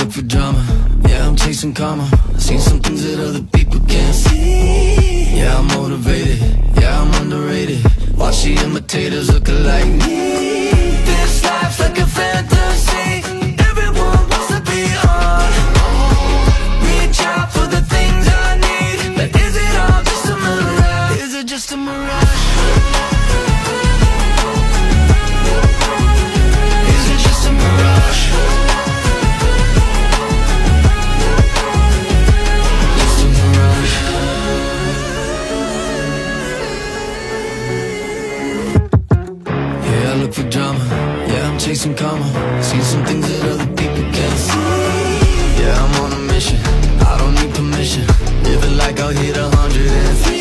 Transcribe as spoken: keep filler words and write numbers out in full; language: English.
look for drama, yeah, I'm chasing karma. I've seen some things that other people can't see. Yeah, I'm motivated, yeah, I'm underrated. Watch the imitators look like me. This life's like a fantasy, everyone wants to be on. Reach out for the things I need, but is it all just a mirage? Is it just a mirage? Is it just a mirage? Just a mirage. Yeah, I look for drama, yeah, I'm chasing karma. Seen some things that other people can't see. Yeah, I'm on a mission, I don't need permission. Living like I'll hit a hundred and three.